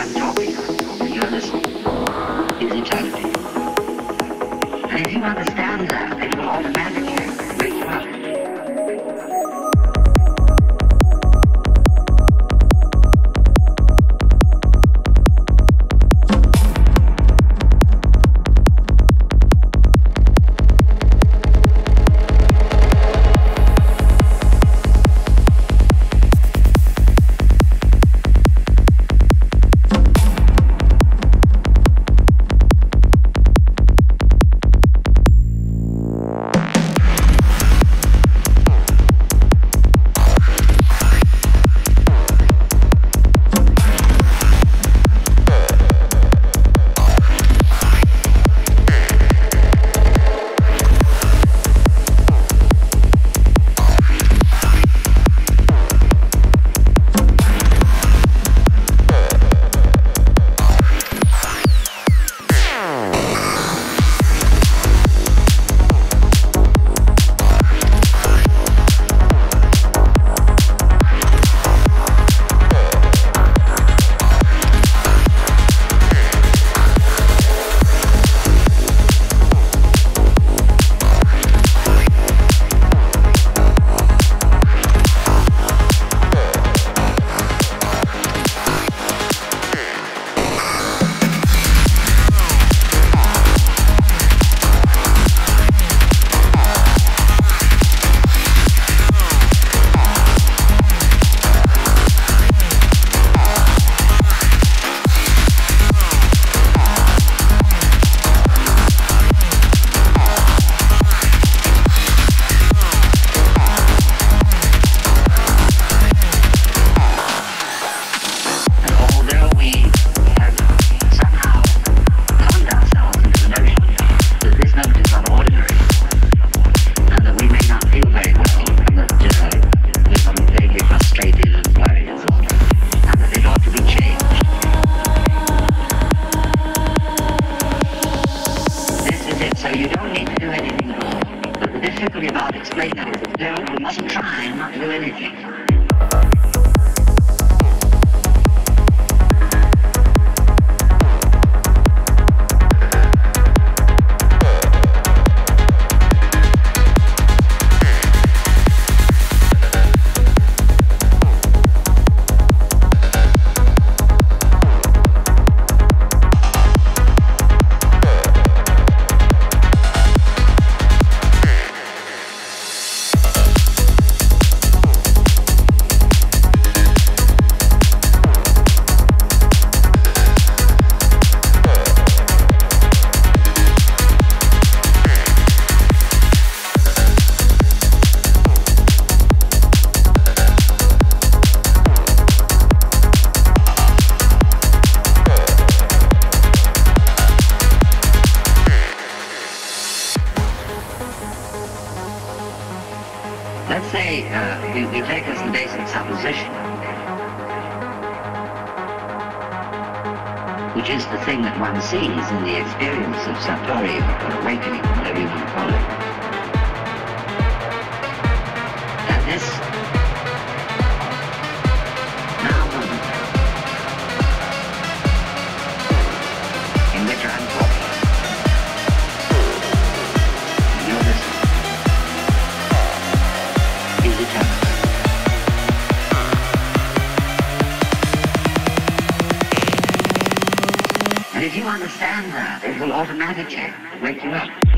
I'm talking and you're listening is eternity. And if you understand that, it will automatically wake you up. So you don't need to do anything at all. But the difficulty about explaining it is that you mustn't try and not do anything. Let's say you take as the basic supposition, which is the thing that one sees in the experience of Satori or awakening, whatever you want to call it, that this now moment in which I'm talking, and you're listening, is eternity. And if you understand that, it will automatically wake you up.